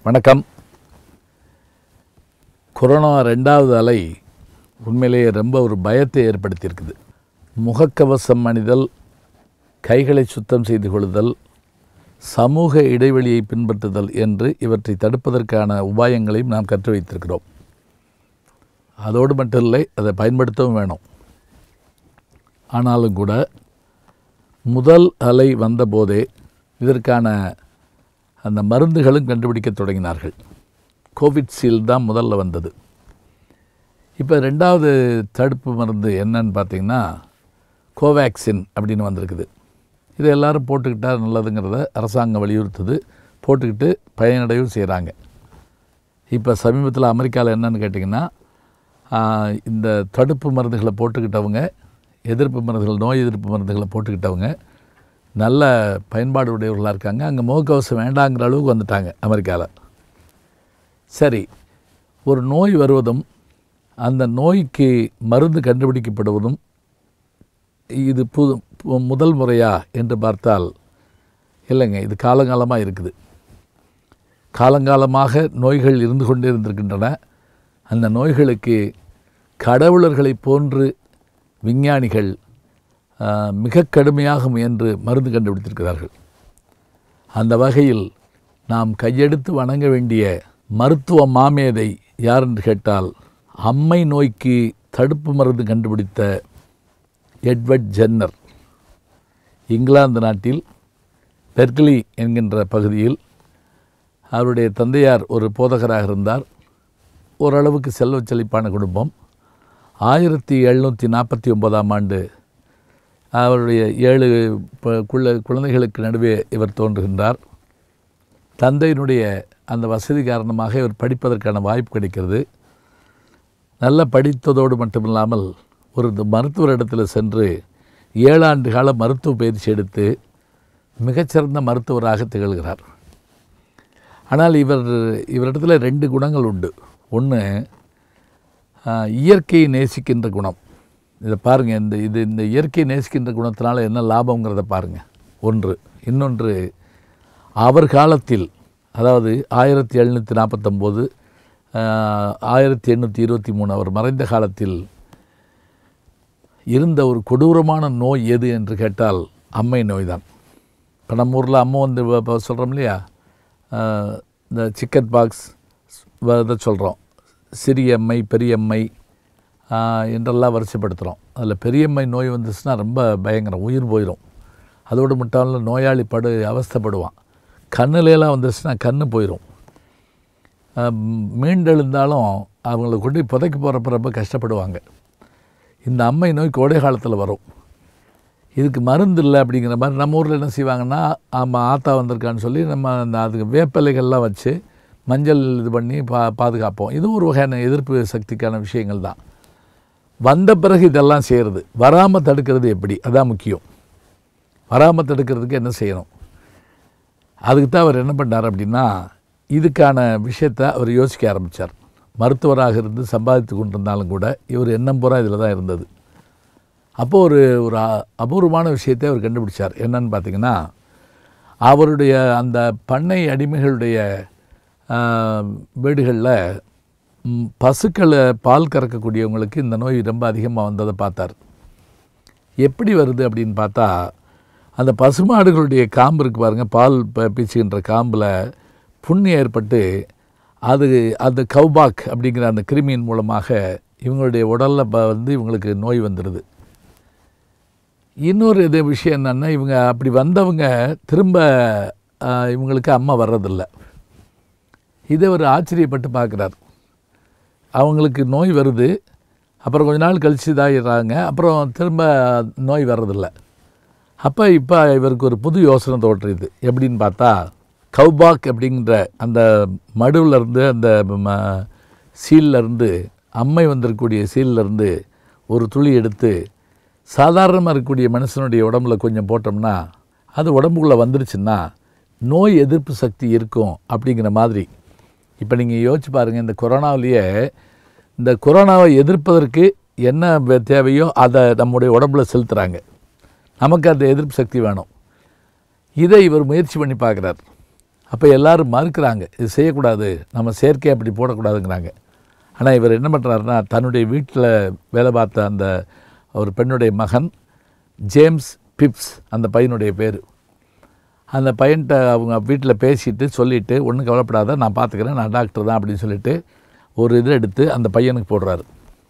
வணக்கம். கொரோனா 2வது அலை உண்மையிலேயே ரொம்ப ஒரு பயத்தை ஏற்படுத்தியிருக்குது. முகக்கவசம் அணிதல், கைகளை சுத்தம் செய்து கொள்ளுதல், சமூக இடைவெளியை பின்பற்றுதல் என்று இவற்றை தடுப்பதற்கான உபாயங்களையும் நாம் கற்று வைத்திருக்கிறோம். அதோடு மட்டும் இல்லை, அதை பயன்படுத்தவும் வேணும். ஆனாலும் கூட முதல் அலை வந்தபோதே இதற்கான அந்த மருந்துகளும் கண்டுபிடிக்க தொடங்கினார்கள். கோவிட்ஷீல்டு தான் முதல்ல வந்தது. இப்போ 2வது தடுப்பு மருந்து என்னன்னு பார்த்திங்கன்னா கோவேக்சின் அப்படின்னு வந்திருக்குது. இதை எல்லோரும் போட்டுக்கிட்டால் நல்லதுங்கிறத அரசாங்கம் வலியுறுத்துது. போட்டுக்கிட்டு பயனடையும் செய்கிறாங்க. இப்போ சமீபத்தில் அமெரிக்காவில் என்னன்னு கேட்டிங்கன்னா, இந்த தடுப்பு மருந்துகளை போட்டுக்கிட்டவங்க, நோய் எதிர்ப்பு மருந்துகளை போட்டுக்கிட்டவங்க நல்ல பயன்பாடு உடையவர்களாக இருக்காங்க. அங்கே முகக்கவசம் வேண்டாங்கிற அளவுக்கு வந்துட்டாங்க அமெரிக்காவில். சரி, ஒரு நோய் வருவதும் அந்த நோய்க்கு மருந்து கண்டுபிடிக்கப்படுவதும் இது முதல் முறையா என்று பார்த்தால் இல்லைங்க, இது காலங்காலமாக இருக்குது. காலங்காலமாக நோய்கள் இருந்து கொண்டே இருந்திருக்கின்றன. அந்த நோய்களுக்கு கடவுளர்களைப் போன்று விஞ்ஞானிகள் மிக கடுமையாக முயன்று மருந்து கண்டுபிடித்திருக்கிறார்கள். அந்த வகையில் நாம் கையெடுத்து வணங்க வேண்டிய மருத்துவ மாமேதை யார் என்று கேட்டால், அம்மை நோய்க்கு தடுப்பு மருந்து கண்டுபிடித்த எட்வர்ட் ஜென்னர். இங்கிலாந்து நாட்டில் பெர்க்லி என்கின்ற பகுதியில் அவருடைய தந்தையார் ஒரு போதகராக இருந்தார். ஓரளவுக்கு செல்வ செழிப்பான குடும்பம். 1749ஆம் ஆண்டு அவருடைய 7 குழந்தைகளுக்கு நடுவே இவர் தோன்றுகின்றார். தந்தையினுடைய அந்த வசதி காரணமாக இவர் படிப்பதற்கான வாய்ப்பு கிடைக்கிறது. நல்ல படித்ததோடு மட்டுமில்லாமல் ஒரு மருத்துவரிடத்தில் சென்று 7 ஆண்டு கால மருத்துவ பயிற்சி எடுத்து மிகச்சிறந்த மருத்துவராக திகழ்கிறார். ஆனால் இவரிடத்தில் 2 குணங்கள் உண்டு. ஒன்று, இயற்கையை நேசிக்கின்ற குணம். இதை பாருங்கள், இந்த இயற்கையை நேசிக்கின்ற குணத்தினால என்ன லாபங்கிறத பாருங்கள். ஒன்று. இன்னொன்று, அவர் காலத்தில், அதாவது 1749 1823 அவர் மறைந்த காலத்தில் இருந்த ஒரு கொடூரமான நோய் எது என்று கேட்டால் அம்மை நோய் தான். இப்போ நம்ம ஊரில் அம்மை வந்து சொல்கிறோம் இல்லையா, இந்த சிக்கன் பாக்ஸ் இதை சொல்கிறோம். சிறியம்மை, பெரியம்மை என்றெல்லாம் வரிசைப்படுத்துகிறோம். அதில் பெரியம்மை நோய் வந்துச்சுன்னா ரொம்ப பயங்கரம், உயிர் போயிடும். அதோடு மட்டும் நோயாளி அவஸ்தைப்படுவான். கண்ணுலாம் வந்துச்சுன்னா கண்ணு போயிடும். மீண்டெழுந்தாலும் அவங்கள கொண்டு புதைக்க போகிறப்ப ரொம்ப கஷ்டப்படுவாங்க. இந்த அம்மை நோய் கோடை காலத்தில் வரும். இதுக்கு மருந்து இல்லை அப்படிங்கிற மாதிரி நம்ம ஊரில் என்ன செய்வாங்கன்னா, ஆமாம் ஆத்தா வந்திருக்கான்னு சொல்லி நம்ம அதுக்கு வேப்பிலைகள்லாம் வச்சு மஞ்சள் இது பண்ணி பாதுகாப்போம். இது ஒரு வகையான எதிர்ப்பு சக்திக்கான விஷயங்கள் தான். வந்த பிறகு இதெல்லாம் செய்கிறது. வராமல் தடுக்கிறது எப்படி, அதான் முக்கியம். வராமல் தடுக்கிறதுக்கு என்ன செய்யணும், அதுக்கு தான் அவர் என்ன பண்ணார் அப்படின்னா, இதுக்கான விஷயத்தை அவர் யோசிக்க ஆரம்பித்தார். மருத்துவராக இருந்து சம்பாதித்து கொண்டிருந்தாலும் கூட இவர் எண்ணம் பூரா இதில் தான் இருந்தது. அப்போது ஒரு அபூர்வமான விஷயத்தை அவர் கண்டுபிடிச்சார். என்னன்னு பார்த்திங்கன்னா, அவருடைய அந்த பண்ணை அடிமைகளுடைய வீடுகளில் பசுக்களை பால் கறக்கக்கூடியவங்களுக்கு இந்த நோய் ரொம்ப அதிகமாக வந்ததை பார்த்தார். எப்படி வருது அப்படின்னு பார்த்தா, அந்த பசுமாடுகளுடைய காம்பு இருக்குது பாருங்கள், பால் பீச்சுகின்ற காம்பில் புண்ணு ஏற்பட்டு அந்த கவுபாக் அப்படிங்கிற அந்த கிருமியின் மூலமாக இவங்களுடைய உடலில் வந்து இவங்களுக்கு நோய் வந்துடுது. இன்னொரு விஷயம் என்னென்னா, இவங்க அப்படி வந்தவங்க திரும்ப இவங்களுக்கு அம்மா வர்றதில்லை. இதை ஒரு ஆச்சரியப்பட்டு பார்க்குறார். அவங்களுக்கு நோய் வருது, அப்புறம் கொஞ்ச நாள் கழித்து இதாகிடுறாங்க, அப்புறம் திரும்ப நோய் வர்றதில்லை. இப்போ இவருக்கு ஒரு புது யோசனை தோற்றுது. எப்படின்னு பார்த்தா, கவுபாக் அப்படிங்கிற அந்த மடுவிலேருந்து, அந்த சீல்லேருந்து, அம்மை வந்திருக்கக்கூடிய சீல்லேருந்து ஒரு துளி எடுத்து சாதாரணமாக இருக்கக்கூடிய மனுஷனுடைய உடம்புல கொஞ்சம் போட்டோம்னா அது உடம்புக்குள்ளே வந்துருச்சுன்னா நோய் எதிர்ப்பு சக்தி இருக்கும் அப்படிங்கிற மாதிரி. இப்போ நீங்கள் யோசிச்சு பாருங்கள், இந்த கொரோனாவிலேயே இந்த கொரோனாவை எதிர்ப்பதற்கு என்ன தேவையோ அதை நம்முடைய உடம்புல செலுத்துகிறாங்க. நமக்கு அந்த எதிர்ப்பு சக்தி வேணும். இதை இவர் முயற்சி பண்ணி பார்க்குறார். அப்போ எல்லோரும் மறுக்கிறாங்க, இது செய்யக்கூடாது, நம்ம செயற்கையாக அப்படி போடக்கூடாதுங்கிறாங்க. ஆனால் இவர் என்ன பண்ணுறாருன்னா, தன்னுடைய வீட்டில் வேலை பார்த்த அந்த ஒரு பெண்ணுடைய மகன் ஜேம்ஸ் பிப்ஸ், அந்த பையனுடைய பேர், அந்த பையன்கிட்ட அவங்க வீட்டில் பேசிட்டு சொல்லிவிட்டு, ஒன்றும் கவலைப்படாத, நான் பார்த்துக்கிறேன், நான் டாக்டர் தான் அப்படின்னு சொல்லிட்டு ஒரு இதை எடுத்து அந்த பையனுக்கு போடுறாரு.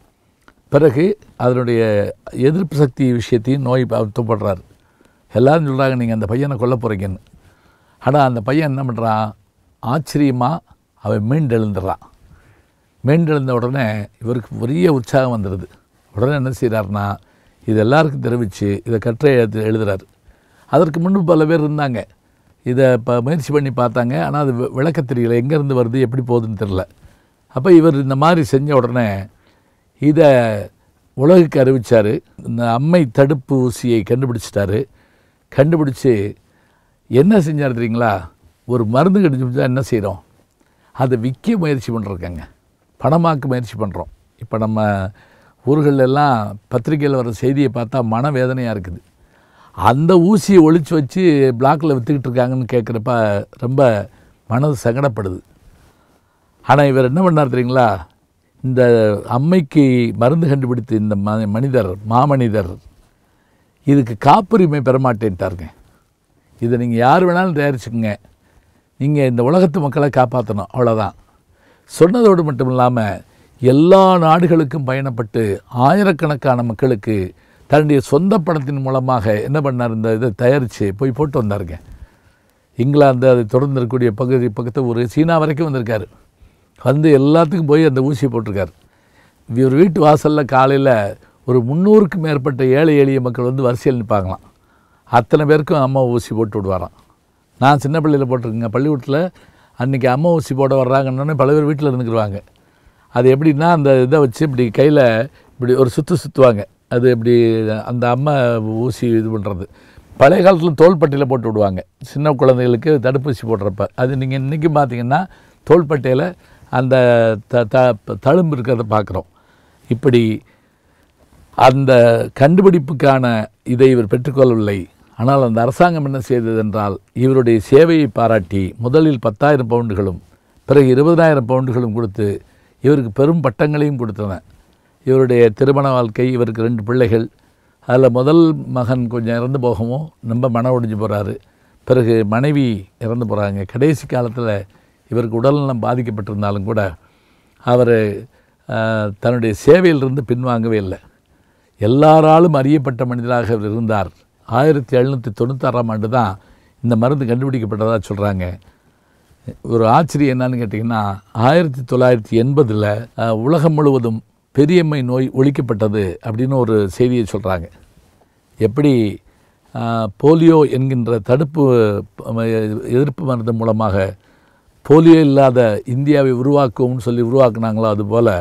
பிறகு அதனுடைய எதிர்ப்பு சக்தி விஷயத்தையும் நோய் போடுறாரு. எல்லோரும் சொல்கிறாங்க, நீங்கள் அந்த பையனை கொல்ல போகிறீங்கன்னு. ஆனால் அந்த பையன் என்ன பண்ணுறான், ஆச்சரியமாக அவன் மீண்டெழுந்துடுறான். மீண்டெழுந்த உடனே இவருக்கு பெரிய உற்சாகம் வந்துடுது. உடனே என்ன செய்கிறாருன்னா, இது எல்லாருக்கும் தெரிவித்து இதை கட்டுரை எழுதுகிறார். அதற்கு முன்பு பல பேர் இருந்தாங்க, இதை இப்போ முயற்சி பண்ணி பார்த்தாங்க. ஆனால் அது விளக்க தெரியல, எங்கேருந்து வருது, எப்படி போகுதுன்னு தெரில. அப்போ இவர் இந்த மாதிரி செஞ்ச உடனே இதை உலகுக்கு அறிவித்தார். இந்த அம்மை தடுப்பு ஊசியை கண்டுபிடிச்சிட்டாரு. கண்டுபிடிச்சி என்ன செஞ்சார் தெரியுங்களா, ஒரு மருந்து கண்டுபிடிச்சா என்ன செய்கிறோம், அதை விற்க முயற்சி பண்ணுறோங்க, பணமாக்க முயற்சி பண்ணுறோம். இப்போ நம்ம ஊர்களெல்லாம் பத்திரிக்கையில் வர செய்தியை பார்த்தா மனவேதனையாக இருக்குது. அந்த ஊசியை ஒழிச்சு வச்சு பிளாக்கில் விற்றுக்கிட்டு இருக்காங்கன்னு கேட்குறப்ப ரொம்ப மனது சங்கடப்படுது. ஆனால் இவர் என்ன பண்ணார் தெரியுங்களா, இந்த அம்மைக்கு மருந்து கண்டுபிடித்து இந்த மனிதர், மாமனிதர், இதுக்கு காப்புரிமை பெறமாட்டேன்ட்டாருங்க. இதை நீங்கள் யார் வேணாலும் தயாரிச்சுக்குங்க, நீங்கள் இந்த உலகத்து மக்களை காப்பாற்றணும், அவ்வளோதான். சொன்னதோடு மட்டும் இல்லாமல் எல்லா நாடுகளுக்கும் பயணப்பட்டு ஆயிரக்கணக்கான மக்களுக்கு தன்னுடைய சொந்த பணத்தின் மூலமாக என்ன பண்ணார், இந்த இதை தயாரித்து போய் போட்டு வந்தாருங்க. இங்கிலாந்து, அதை தொடர்ந்து இருக்கக்கூடிய பக்கத்து ஒரு சீனா வரைக்கும் வந்திருக்காரு. வந்து எல்லாத்துக்கும் போய் அந்த ஊசியை போட்டிருக்காரு. இவர் வீட்டு வாசலில் காலையில் ஒரு 300க்கும் மேற்பட்ட ஏழை எளிய மக்கள் வந்து வரிசையில் நிற்பாங்களாம். அத்தனை பேருக்கும் அம்மா ஊசி போட்டு விடுவாராம். நான் சின்ன பள்ளியில் போட்டிருக்கேங்க. பள்ளிக்கூடத்தில் அன்றைக்கி அம்மா ஊசி போட வர்றாங்கன்னு பல பேர் வீட்டில் இருந்துக்கிடுவாங்க. அது எப்படின்னா, அந்த இதை வச்சு இப்படி கையில் இப்படி ஒரு சுற்றுவாங்க. அது இப்படி அந்த அம்மா ஊசி இது பண்ணுறது. பழைய காலத்தில் தோள்பட்டையில் போட்டு விடுவாங்க சின்ன குழந்தைகளுக்கு தடுப்பூசி போடுறப்ப. அது நீங்கள் இன்றைக்கி பார்த்தீங்கன்னா தோள்பட்டையில் அந்த தழும்பு இருக்கிறத பார்க்குறோம். இப்படி அந்த கண்டுபிடிப்புக்கான இதை இவர் பெற்றுக்கொள்ளவில்லை. ஆனால் அந்த அரசாங்கம் என்ன செய்தது என்றால், இவருடைய சேவையை பாராட்டி முதலில் 10,000 பவுண்டுகளும் பிறகு 20,000 பவுண்டுகளும் கொடுத்து இவருக்கு பெரும் பட்டங்களையும் கொடுத்தன. இவருடைய திருமண வாழ்க்கை, இவருக்கு 2 பிள்ளைகள். அதில் முதல் மகன் கொஞ்சம் இறந்து போகவும் ரொம்ப மன ஒடிஞ்சு போகிறாரு. பிறகு மனைவி இறந்து போகிறாங்க. கடைசி காலத்தில் இவருக்கு உடல்நலம் பாதிக்கப்பட்டிருந்தாலும் கூட அவர் தன்னுடைய சேவையிலிருந்து பின்வாங்கவே இல்லை. எல்லாராலும் அறியப்பட்ட மனிதராக அவர் இருந்தார். 1796ஆம் ஆண்டு தான் இந்த மருந்து கண்டுபிடிக்கப்பட்டதாக சொல்கிறாங்க. ஒரு ஆச்சரியம் என்னன்னு கேட்டிங்கன்னா, 1980 உலகம் முழுவதும் பெரியம்மை நோய் ஒழிக்கப்பட்டது அப்படின்னு ஒரு செய்தியை சொல்கிறாங்க. எப்படி போலியோ என்கின்ற தடுப்பு எதிர்ப்பு மருந்து மூலமாக போலியோ இல்லாத இந்தியாவை உருவாக்குவோம்னு சொல்லி உருவாக்குனாங்களோ, அதுபோல்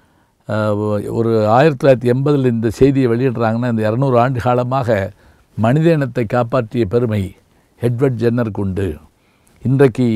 ஒரு 1980 இந்த செய்தியை வெளியிடுறாங்கன்னா, இந்த 200 ஆண்டு காலமாக மனித இனத்தை காப்பாற்றிய பெருமை எட்வர்ட் ஜென்னருக்கு உண்டு. இன்றைக்கு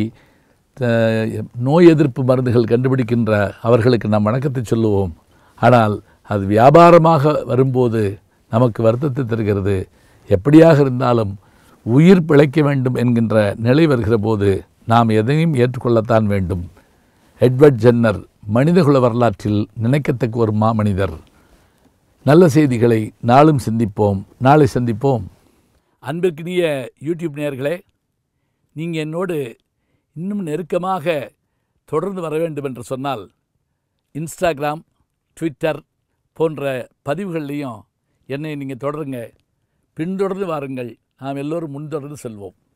நோய் எதிர்ப்பு மருந்துகள் கண்டுபிடிக்கின்ற அவர்களுக்கு நாம் வணக்கத்தை சொல்லுவோம். ஆனால் அது வியாபாரமாக வரும்போது நமக்கு வருத்தத்தை தருகிறது. எப்படியாக இருந்தாலும் உயிர் பிழைக்க வேண்டும் என்கின்ற நிலை வருகிற போது நாம் எதையும் ஏற்றுக்கொள்ளத்தான் வேண்டும். எட்வர்ட் ஜென்னர் மனிதகுல வரலாற்றில் நினைக்கத்தக்க ஒரு மாமனிதர். நல்ல செய்திகளை நாளும் சிந்திப்போம். நாளை சந்திப்போம். அன்பிற்கினிய யூடியூப் நேயர்களே, நீங்கள் என்னோடு இன்னும் நெருக்கமாக தொடர்ந்து வர வேண்டும் என்று சொன்னால் இன்ஸ்டாகிராம், ட்விட்டர் போன்ற பதிவுகள்லையும் என்னை நீங்கள் தொடருங்க. பின்தொடர்ந்து வாருங்கள். நாம் எல்லோரும் முன்தொடர்ந்து செல்வோம்.